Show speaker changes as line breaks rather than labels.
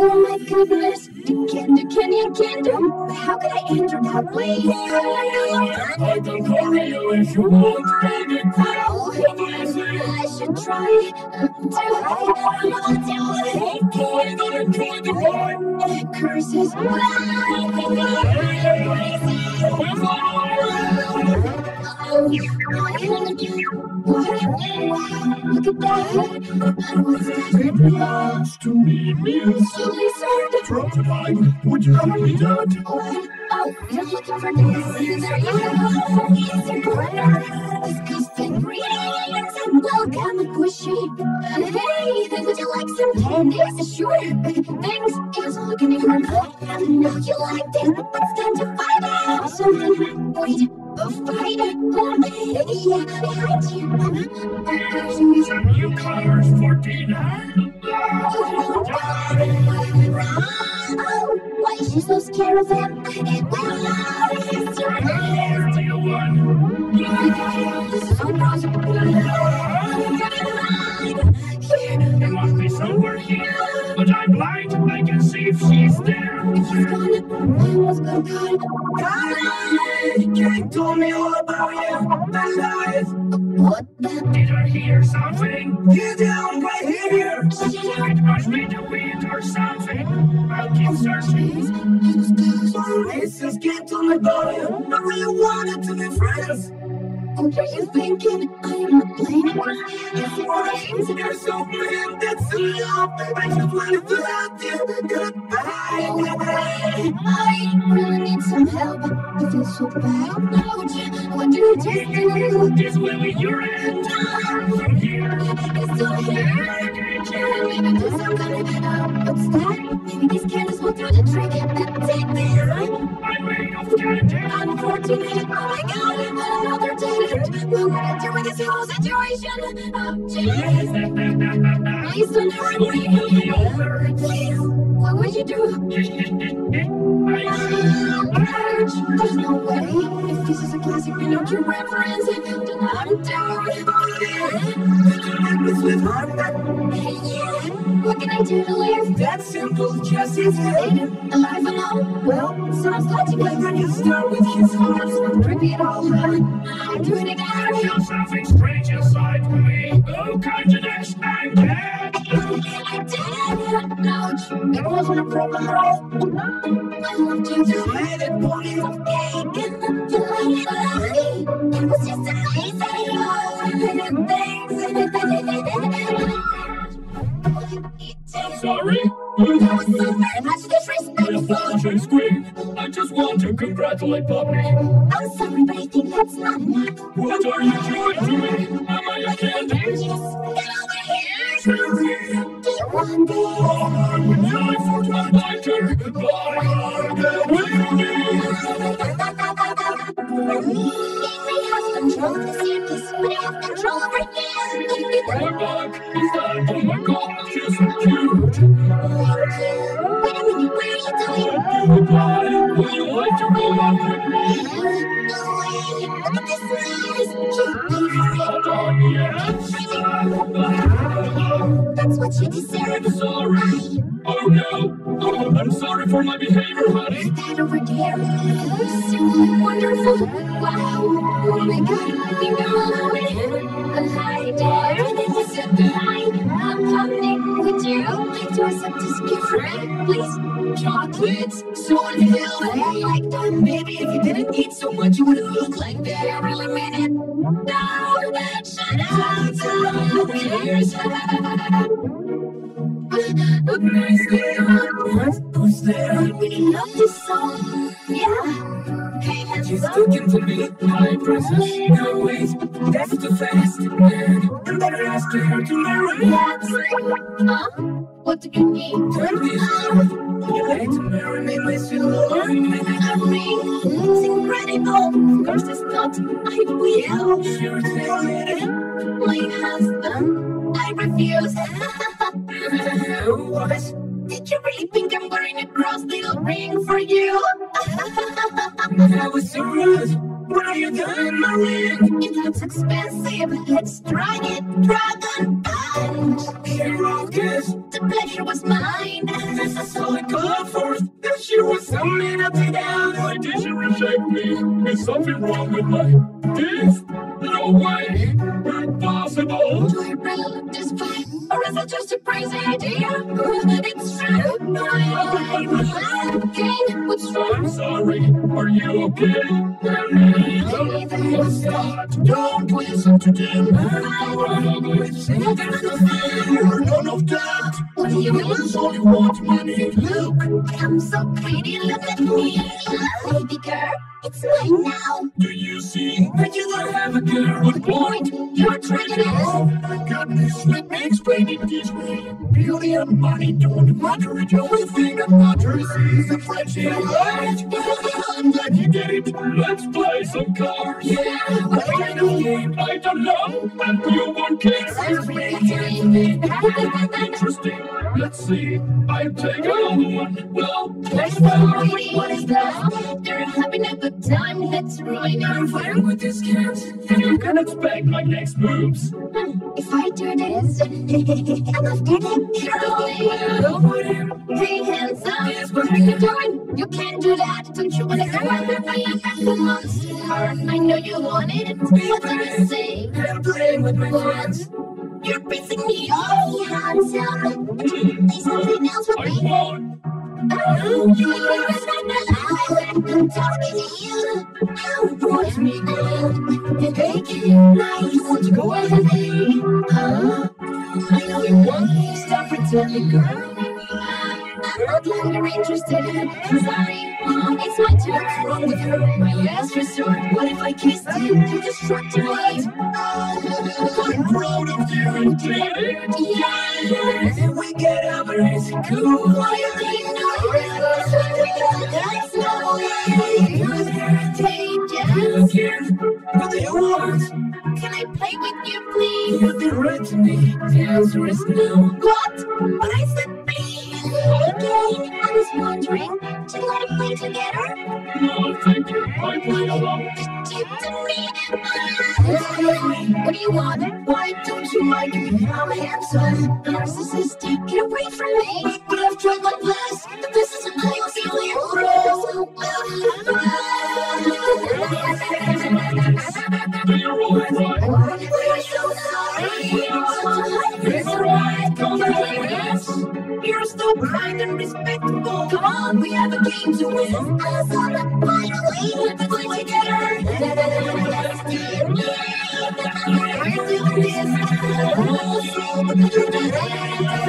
Oh my goodness, you can do. How could I enter that way?
I can carry you if you want, baby.
I should try
I don't enjoy the ride.
curses. Look at that. What's that?
It belongs to me, miss. Crocodile, would you let me that?
Oh, you're looking for this. There you go. Easy burner. Disgusting greetings and welcome, pushy. Hey, then would you like some candies? Sure. Thanks. Here's a look in your heart. I know you liked it. It's time to find out something. Wait. A fight, yeah, behind you.
Some new colors for dinner.
Oh, why is she so scared of him?
Deal one. It must be somewhere here, but I'm blind. I can see if she's there.
You told me all about you, the lies.
What the?
Did I hear something?
You down right here.
It must be the wind or something. I'll keep searching.
Racist can't tell me about you. I really wanted to be friends.
What are you thinking? I am not playing.
You're so brilliant, that's enough. I just wanted to help you. Goodbye.
I really need some help. I feel so bad. Ouch. What do you do?
This will be your end. From here.
It's still here. Maybe do something. What's that? Maybe these candles will do the trick. Take this.
I'm made of candy.
Unfortunate. Oh my god. Another date. What would I do with this whole situation? Please don't hurt me. Please. What would you do? There's no way. If this is a classic Pinocchio reference, then I'm down. What can I do to live?
That's simple, just his head.
Alive and all? Well, sounds like
When you start with his heart,
repeat all, I'm doing it
I
again.
feel something strange inside me. Oh, kindness, I'm dead.
I did. Ouch. It wasn't a problem at all. I loved you.
let it pony.
It was just amazing.
Sorry?
That was so very much disrespectful.
Apologies, Queen. I just want to congratulate Poppy.
I'm sorry, but I think that's not enough.
What are you doing to me? Am I a candy?
Just get over here.
Cherry.
Do you want this?
I would die for my lighter. My heart will
They have control of the circus, but I have control over you.
My back is that. Oh my god, she's so cute.
Wait a minute, what are you doing?
Goodbye. Would you like to go out with me?
No way! Look at this nice! Cute baby!
Not on yet.
That's what you deserve!
Sorry. Oh no. Oh, I'm sorry for my behavior, honey.
That over there! So wonderful! Wow! Oh my god! You're alone! Hi there! This is hi! I'm coming! Would you like to accept this gift? Please?
Chocolates, so unhealthy.
I like them!
Maybe if you didn't eat so much, you wouldn't look like that.
I really mean it! No! Shut up!
Cheers.
Nice
What? Who's there?
I really love this song! Yeah! Hey, hands
She's
up!
talking to me. Hi, princess. No, wait. That's too fast. I'm better ask her to marry.
Huh? What do you need?
Turn this off. You like to marry me, my sweet lord?
It's incredible! Of course it's not. I will.
Sure thing.
My husband, I refuse.
What?
Did you really think I'm wearing a cross little ring for you?
That was so rude. What are you doing, my ring?
It looks expensive. Let's try it. Dragon punch.
Circus.
The pleasure was mine.
This I saw it go first. That she was so mean up to down.
Why did you reject me? Is something wrong with my teeth? No way, impossible.
Do I really just fine? Or is it just a crazy idea? It's true. What's wrong?
I'm sorry, are you okay?
Hey, there's
Don't listen to them. You're none of that.
What do you mean?
It's all you want money. Look,
I'm so pretty, look at me. Baby girl, it's mine now.
Do you see that you don't have a girl?
Good point, you're tricking us.
my goodness, let me explain it this way. Beauty and money don't matter. The only thing that matters is the friendship.
I'm glad you get it. Let's play some cards.
Yeah,
What kind of game? I don't know, but you won't care. Interesting. Let's see. I'll take another one. Well, let's go.
What is that? They're having a good time, let's ruin it.
I'm fine with this cat.
You can expect my next moves.
If I do this, I'm after them. Hey, hands up, what are you doing? You can't do that. Don't you wanna come out with me? Come on, sweetheart, I know you want it. What do you say?
I'm playing with my friends.
You're pissing me off, handsome. There's something else with
I
me.
won't.
Oh, you I'm talking to you. How push me down. Hey, kid, now you want to go with me? Huh? I know you want me. Stop pretending, girl. I'm no longer interested. I'm sorry, it's my turn. What's wrong with her? My last resort. What if I kissed you? You distract me.
I'm proud of you.
Yeah.
And we get over it's cool.
Why are you doing that's no way.
You care. What do you want?
Can I play with you, please?
You've been right to me. The answer is no.
What? But I said please. Okay, I was wondering, do you want to play together?
No, thank you. I play alone.
Stick to me. What do you want? Why don't you like me? I'm handsome, narcissistic. Get away from me. But I've tried my best. This isn't how you feel
You're all right.
I'm so sorry.
It's alright. Come on.
You're so kind and respectable. Come on, we have a game to win. Us on the final way. Let's play together. We're doing this.